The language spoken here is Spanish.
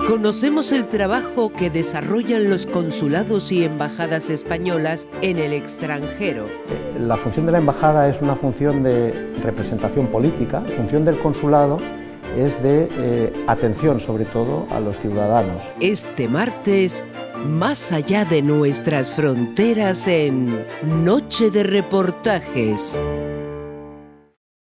Conocemos el trabajo que desarrollan los consulados y embajadas españolas en el extranjero. La función de la embajada es una función de representación política, la función del consulado es de atención sobre todo a los ciudadanos. Este martes, más allá de nuestras fronteras en Noche de Reportajes.